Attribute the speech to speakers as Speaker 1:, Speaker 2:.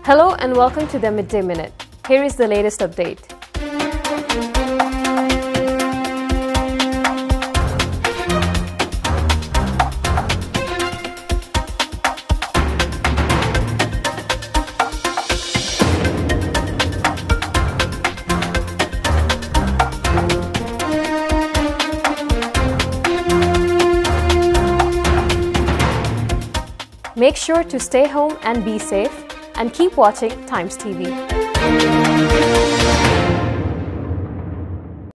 Speaker 1: Hello and welcome to the Midday Minute. Here is the latest update. Make sure to stay home and be safe, and keep watching Times TV.